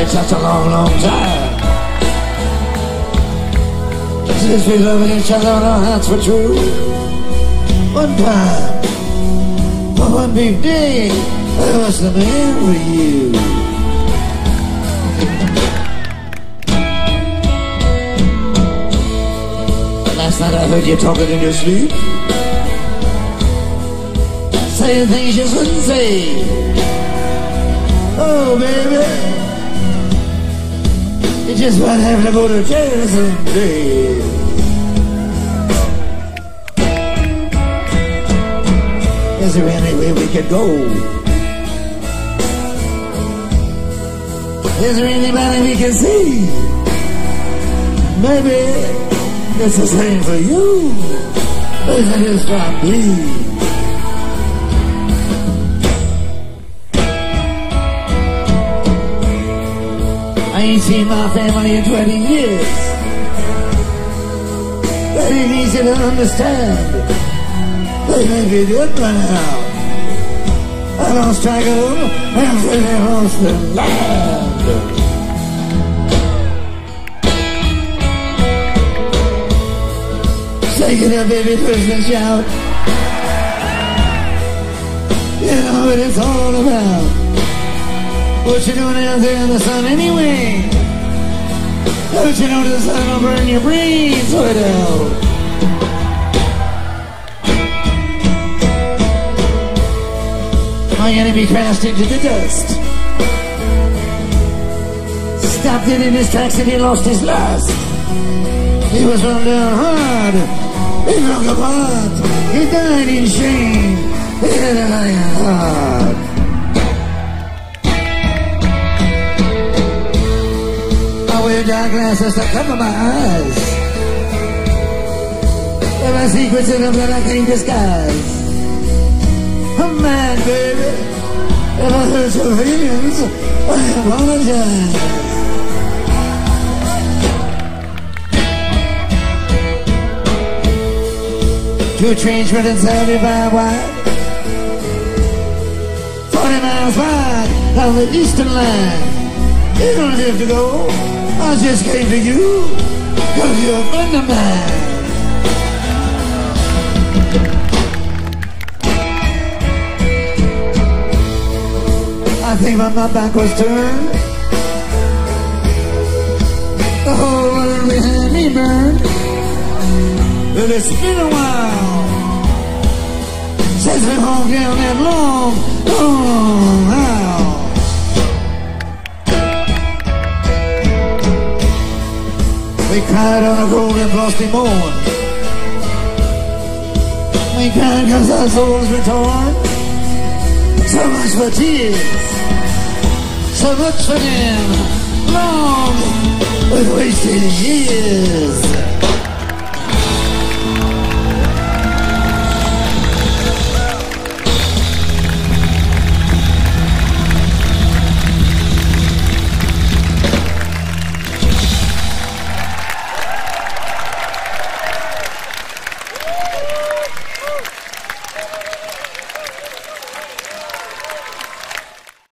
such a long, long time. Since we loving each other and our hearts were true. One time, for one big day, I was the man for you. Last night I heard you talking in your sleep, saying things you shouldn't say. Oh, baby, you just might have to go to jail someday. Is there any way we could go? Is there anybody we can see? Maybe it's the same for you. As it is for me. I ain't seen my family in 20 years. That ain't easy to understand. They may be good by now. I lost track of them after they lost their land. Take it up, baby, twist and shout. You know what it's all about. What you doing out there in the sun anyway? Don't you know the sun will burn your brains right out? My enemy crashed into the dust. Stopped it in his tracks and he lost his lust. He was run down hard. He broke apart. He died in shame. He had an iron heart. I wear dark glasses to cover my eyes. There are secrets in them that I can't disguise. I'm mad, baby. If I hurt your feelings, I apologize. Two trains running 75 wide, 40 miles wide down the eastern line. You don't have to go. I just came to you because you're a friend of mine. I think my back was turned. The whole world behind me burned. But it's been a while since we walked down that long, long aisle. We cried on a golden frosty morn. We cried because our souls were torn. So much for tears, so much for them long but wasted years.